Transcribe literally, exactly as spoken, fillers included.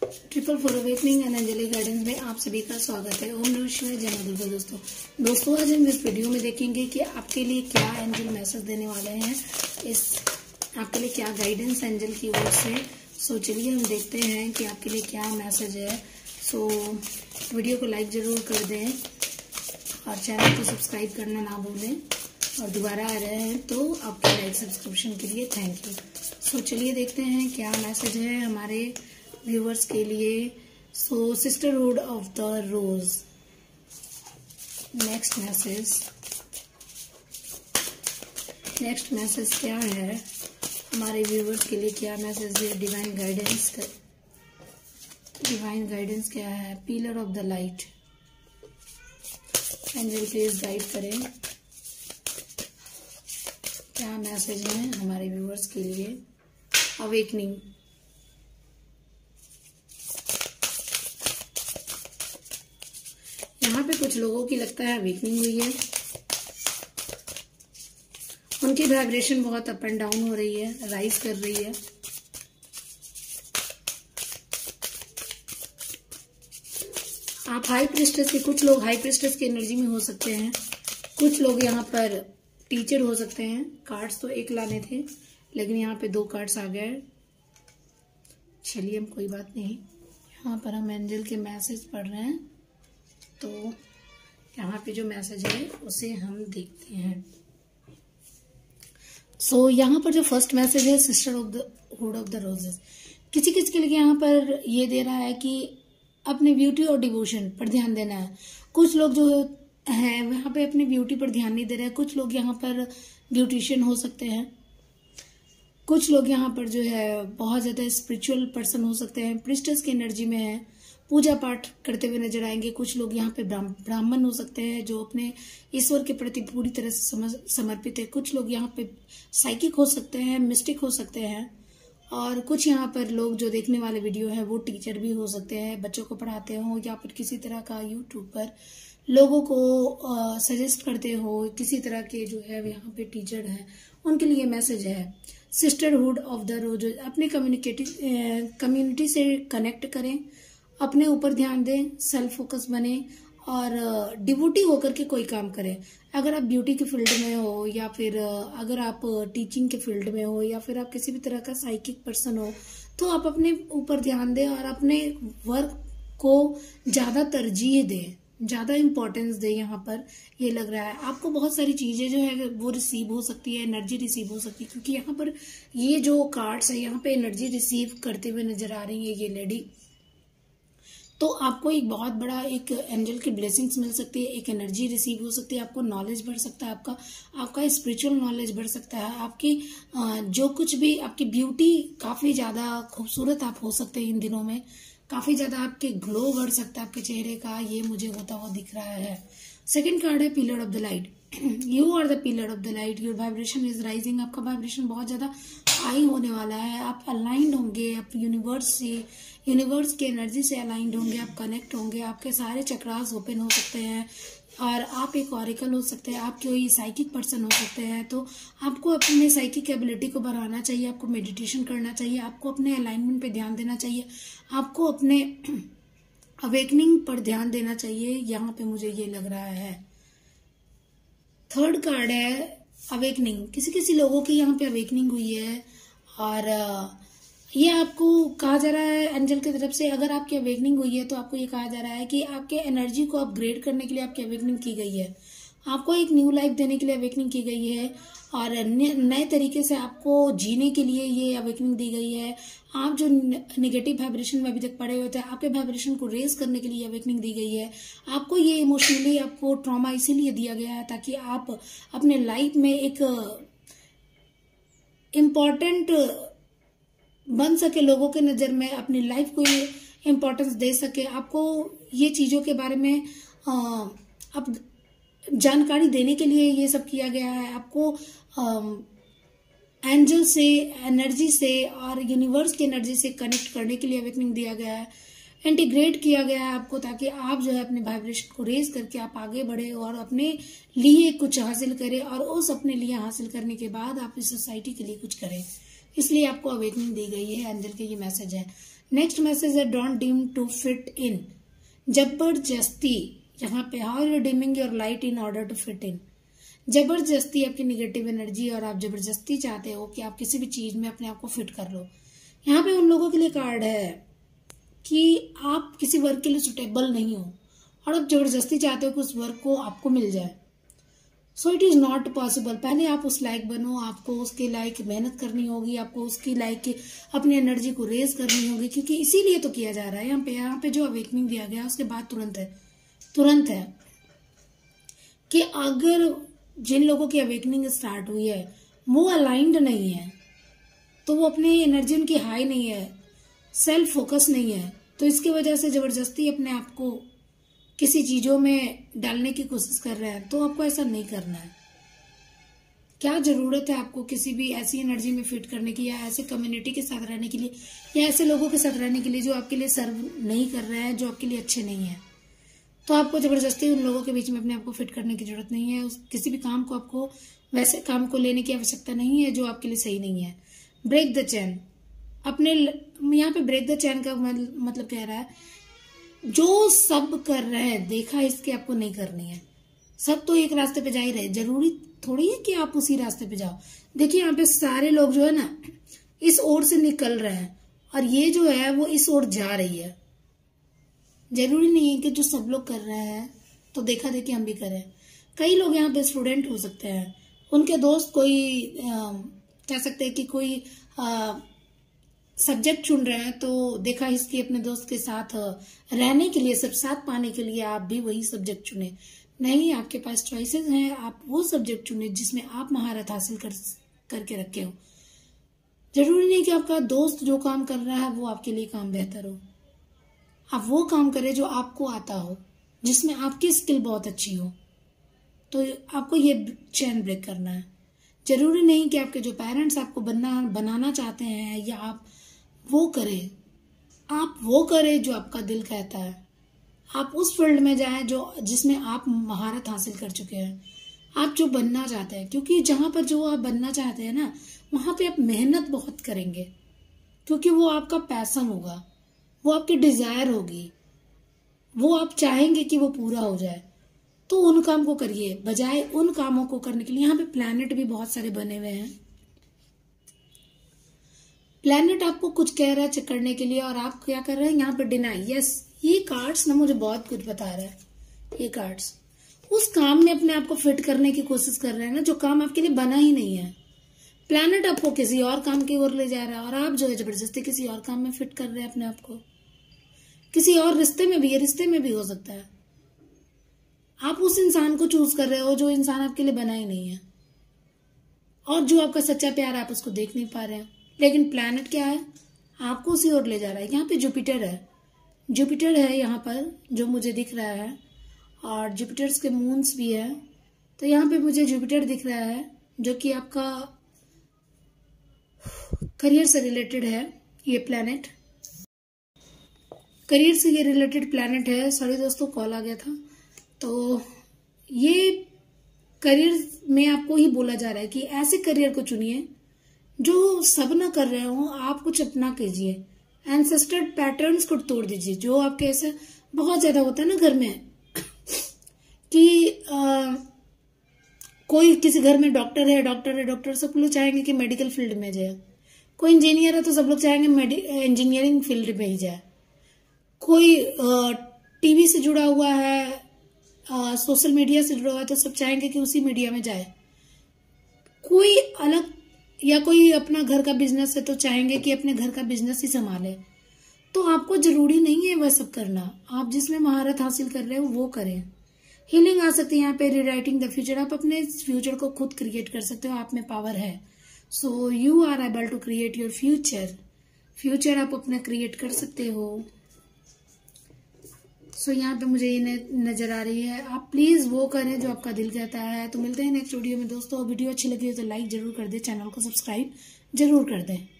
Triple four awakening and angelic guidance में आप सभी का स्वागत है। ओम नमः शिवाय, जय मां दुर्गा। दोस्तों दोस्तों आज हम इस वीडियो में देखेंगे कि आपके लिए क्या एंजल मैसेज देने वाले हैं, इस आपके लिए क्या गाइडेंस एंजल की ओर से। सो चलिए हम देखते हैं कि आपके लिए क्या मैसेज है। सो वीडियो को लाइक जरूर कर दें और चैनल को सब्सक्राइब करना ना भूलें, और दोबारा आ रहे हैं तो आपके लाइक सब्सक्रिप्शन के लिए थैंक यू। सो चलिए देखते हैं क्या मैसेज है हमारे व्यूवर्स के लिए। So sisterhood of the rose, next message next message क्या है हमारे व्यूवर्स के लिए, क्या मैसेज है। डिवाइन गाइडेंस डिवाइन गाइडेंस क्या है। Pillar of the light, angel please guide करें, क्या मैसेज है हमारे व्यूवर्स के लिए। अवेकनिंग, यहाँ पे कुछ लोगों की लगता है अवेकनिंग हुई है, उनकी वाइब्रेशन बहुत अप एंड डाउन हो रही है, राइज कर रही है। आप हाई प्रिस्टेस के, कुछ लोग हाई प्रिस्टेस की एनर्जी में हो सकते हैं, कुछ लोग यहाँ पर टीचर हो सकते हैं। कार्ड्स तो एक लाने थे लेकिन यहाँ पे दो कार्ड्स आ गए। चलिए हम कोई बात नहीं, यहाँ पर हम एंजल के मैसेज पढ़ रहे हैं तो यहाँ पे जो मैसेज है उसे हम देखते हैं। सो so, यहाँ पर जो फर्स्ट मैसेज है sister of the hood of the roses, किसी किसी के लिए यहाँ पर ये दे रहा है कि अपने ब्यूटी और डिवोशन पर ध्यान देना है। कुछ लोग जो हैं वहाँ पे अपनी ब्यूटी पर ध्यान नहीं दे रहे हैं। कुछ लोग यहाँ पर ब्यूटिशियन हो सकते हैं, कुछ लोग यहाँ पर जो है बहुत ज्यादा स्पिरिचुअल पर्सन हो सकते हैं, प्रिस्टेस की एनर्जी में है, पूजा पाठ करते हुए नजर आएंगे। कुछ लोग यहाँ पे ब्राह्मण हो सकते हैं जो अपने ईश्वर के प्रति पूरी तरह से समर्पित है। कुछ लोग यहाँ पे साइकिक हो सकते हैं, मिस्टिक हो सकते हैं, और कुछ यहाँ पर लोग जो देखने वाले वीडियो है वो टीचर भी हो सकते हैं, बच्चों को पढ़ाते हो या फिर किसी तरह का यूट्यूब पर लोगों को सजेस्ट करते हो, किसी तरह के जो है यहाँ पे टीचर है, उनके लिए मैसेज है सिस्टरहुड ऑफ द रोज। अपने कम्युनिकेटिव कम्युनिटी से कनेक्ट करें, अपने ऊपर ध्यान दें, सेल्फ फोकस बने और डिवोटी होकर के कोई काम करें। अगर आप ब्यूटी के फील्ड में हो या फिर अगर आप टीचिंग के फील्ड में हो या फिर आप किसी भी तरह का साइकिक पर्सन हो तो आप अपने ऊपर ध्यान दें और अपने वर्क को ज्यादा तरजीह दें, ज्यादा इंपॉर्टेंस दें। यहाँ पर ये लग रहा है आपको बहुत सारी चीजें जो है वो रिसीव हो सकती है, एनर्जी रिसीव हो सकती है, क्योंकि यहाँ पर ये जो कार्ड्स है यहाँ पे एनर्जी रिसीव करते हुए नजर आ रही है ये लेडी। तो आपको एक बहुत बड़ा एक एंजल की ब्लेसिंग्स मिल सकती है, एक एनर्जी रिसीव हो सकती है, आपको नॉलेज बढ़ सकता है, आपका आपका स्पिरिचुअल नॉलेज बढ़ सकता है, आपकी जो कुछ भी आपकी ब्यूटी काफी ज्यादा खूबसूरत आप हो सकते हैं इन दिनों में, काफी ज्यादा आपके ग्लो बढ़ सकता है आपके चेहरे का, ये मुझे होता हुआ दिख रहा है। सेकेंड कार्ड है pillar of the light. You are the pillar of the light, your vibration is rising. आपका वाइब्रेशन बहुत ज्यादा हाई होने वाला है, आप अलाइंड होंगे, आप यूनिवर्स से यूनिवर्स की एनर्जी से अलाइंड होंगे, आप कनेक्ट होंगे, आपके सारे चक्रास ओपन हो सकते हैं और आप एक ऑरिकल हो सकते हैं, आप कोई साइकिक पर्सन हो सकते हैं। तो आपको अपने साइकिक एबिलिटी को बढ़ाना चाहिए, आपको मेडिटेशन करना चाहिए, आपको अपने अलाइनमेंट पे ध्यान देना चाहिए, आपको अपने अवेकनिंग पर ध्यान देना चाहिए। यहाँ पे मुझे ये लग रहा है। थर्ड कार्ड है अवेकनिंग। किसी किसी लोगों की यहाँ पे अवेकनिंग हुई है और ये आपको कहा जा रहा है एंजल की तरफ से, अगर आपकी अवेकनिंग हुई है तो आपको ये कहा जा रहा है कि आपके एनर्जी को अपग्रेड करने के लिए आपकी अवेकनिंग की गई है, आपको एक न्यू लाइफ देने के लिए अवेकनिंग की गई है और नए तरीके से आपको जीने के लिए ये अवेकनिंग दी गई है। आप जो नेगेटिव वाइब्रेशन में अभी तक पड़े हुए थे, आपके वाइब्रेशन को रेज करने के लिए अवेकनिंग दी गई है। आपको ये इमोशनली आपको ट्रॉमा इसीलिए दिया गया है ताकि आप अपने लाइफ में एक इम्पोर्टेंट बन सके, लोगों के नजर में अपनी लाइफ को ये इम्पोर्टेंस दे सके। आपको ये चीजों के बारे में आ, अब जानकारी देने के लिए ये सब किया गया है। आपको एंजल से, एनर्जी से और यूनिवर्स की एनर्जी से कनेक्ट करने के लिए अवेकनिंग दिया गया है, इंटीग्रेट किया गया है आपको, ताकि आप जो है अपने वाइब्रेशन को रेज करके आप आगे बढ़े और अपने लिए कुछ हासिल करें और उस अपने लिए हासिल करने के बाद आप इस सोसाइटी के लिए कुछ करें। इसलिए आपको अवेकनिंग दी गई है। एंजल के ये मैसेज है। नेक्स्ट मैसेज है don't dim to fit in. जबरदस्ती, यहाँ पे how you dimming your light in order to fit in. जबरदस्ती आपकी निगेटिव एनर्जी और आप जबरदस्ती चाहते हो कि आप किसी भी चीज में अपने आप को फिट कर लो। यहाँ पे उन लोगों के लिए कार्ड है कि आप किसी वर्क के लिए सुटेबल नहीं हो और आप जबरदस्ती चाहते हो कि उस वर्क को आपको मिल जाए। So it is not possible. पहले आप उस लायक बनो, आपको उसके लायक मेहनत करनी होगी, आपको उसकी लायक अपनी एनर्जी को रेज करनी होगी, क्योंकि इसीलिए तो किया जा रहा है। यहाँ पे यहाँ पे जो अवेकनिंग दिया गया उसके बाद तुरंत है तुरंत है कि अगर जिन लोगों की अवेकनिंग स्टार्ट हुई है वो अलाइंड नहीं है, तो वो अपनी एनर्जी उनकी हाई नहीं है, सेल्फ फोकस नहीं है, तो इसकी वजह से जबरदस्ती अपने आप को किसी चीजों में डालने की कोशिश कर रहे हैं। तो आपको ऐसा नहीं करना है। क्या जरूरत है आपको किसी भी ऐसी एनर्जी में फिट करने की, या ऐसे कम्युनिटी के साथ रहने के लिए, या ऐसे लोगों के साथ रहने के लिए जो आपके लिए सर्व नहीं कर रहे हैं, जो आपके लिए अच्छे नहीं है। तो आपको जबरदस्ती उन लोगों के बीच में अपने आप को फिट करने की जरूरत नहीं है। उस किसी भी काम को आपको वैसे काम को लेने की आवश्यकता नहीं है जो आपके लिए सही नहीं है। Break the chain. अपने यहाँ पे ब्रेक द चैन का मतलब कह रहा है जो सब कर रहे हैं देखा इसके आपको नहीं करनी है। सब तो एक रास्ते पे जा ही रहे, जरूरी थोड़ी है कि आप उसी रास्ते पे जाओ। देखिए यहाँ पे सारे लोग जो है ना इस ओर से निकल रहे हैं और ये जो है वो इस ओर जा रही है। जरूरी नहीं है कि जो सब लोग कर रहे हैं तो देखा देखी हम भी करें। कई लोग यहाँ पे स्टूडेंट हो सकते हैं, उनके दोस्त कोई कह सकते हैं कि कोई सब्जेक्ट चुन रहे हैं, तो देखा इसकी अपने दोस्त के साथ रहने के लिए, सब साथ पाने के लिए आप भी वही सब्जेक्ट चुने। नहीं, आपके पास चॉइसेस हैं, आप वो सब्जेक्ट चुने जिसमें आप महारत हासिल कर करके रखे हो। जरूरी नहीं कि आपका दोस्त जो काम कर रहा है वो आपके लिए काम बेहतर हो। आप वो काम करें जो आपको आता हो, जिसमें आपकी स्किल बहुत अच्छी हो। तो आपको ये चैन ब्रेक करना है। जरूरी नहीं कि आपके जो पेरेंट्स आपको बनना बनाना चाहते हैं या आप वो करें, आप वो करें जो आपका दिल कहता है। आप उस फील्ड में जाएं जो जिसमें आप महारत हासिल कर चुके हैं, आप जो बनना चाहते हैं। क्योंकि जहां पर जो आप बनना चाहते हैं ना, वहां पे आप मेहनत बहुत करेंगे, क्योंकि वो आपका पैशन होगा, वो आपकी डिजायर होगी, वो आप चाहेंगे कि वो पूरा हो जाए। तो उन काम को करिए बजाय उन कामों को करने के लिए। यहाँ पे प्लैनेट भी बहुत सारे बने हुए हैं। प्लैनेट आपको कुछ कह रहा है करने के लिए और आप क्या कर रहे हैं यहाँ पे डिनाई। यस, ये कार्ड्स ना मुझे बहुत कुछ बता रहा है। ये कार्ड्स उस काम में अपने आप को फिट करने की कोशिश कर रहे हैं ना जो काम आपके लिए बना ही नहीं है। प्लैनेट आपको किसी और काम की ओर ले जा रहा है और आप जो है जबरदस्ती किसी और काम में फिट कर रहे हैं अपने आप को। किसी और रिश्ते में भी, ये रिश्ते में भी हो सकता है। आप उस इंसान को चूज कर रहे हो जो इंसान आपके लिए बना ही नहीं है, और जो आपका सच्चा प्यार आप उसको देख नहीं पा रहे हैं। लेकिन प्लैनेट क्या है, आपको उसी ओर ले जा रहा है। यहाँ पे जुपिटर है, जुपिटर है यहाँ पर जो मुझे दिख रहा है, और जुपिटर्स के मून्स भी है। तो यहाँ पे मुझे जुपिटर दिख रहा है जो कि आपका करियर से रिलेटेड है। ये प्लैनेट करियर से ये रिलेटेड प्लैनेट है। सॉरी दोस्तों, कॉल आ गया था। तो ये करियर में आपको ही बोला जा रहा है कि ऐसे करियर को चुनिए जो सब ना कर रहे हो, आप कुछ अपना कीजिए। एंसेस्टर पैटर्न्स को तोड़ दीजिए। जो आपके ऐसे बहुत ज्यादा होता है ना घर में कि आ, कोई किसी घर में डॉक्टर है डॉक्टर है डॉक्टर सब लोग चाहेंगे कि मेडिकल फील्ड में जाए। कोई इंजीनियर है तो सब लोग चाहेंगे इंजीनियरिंग फील्ड में ही जाए। कोई टीवी से जुड़ा हुआ है, सोशल मीडिया से जुड़ा हुआ है, तो सब चाहेंगे कि उसी मीडिया में जाए। कोई अलग या कोई अपना घर का बिजनेस है तो चाहेंगे कि अपने घर का बिजनेस ही संभाले। तो आपको जरूरी नहीं है वह सब करना, आप जिसमें महारत हासिल कर रहे हो वो करें। हीलिंग आ सकती है यहाँ पे, रीराइटिंग द फ्यूचर। आप अपने फ्यूचर को खुद क्रिएट कर सकते हो, आप में पावर है। So you are able to create your future. Future आप अपना क्रिएट कर सकते हो। सो so, यहाँ पे मुझे ये नजर आ रही है। आप प्लीज वो करें जो आपका दिल कहता है। तो मिलते हैं नेक्स्ट वीडियो में दोस्तों। वीडियो अच्छी लगी हो तो लाइक जरूर कर दे, चैनल को सब्सक्राइब जरूर कर दें।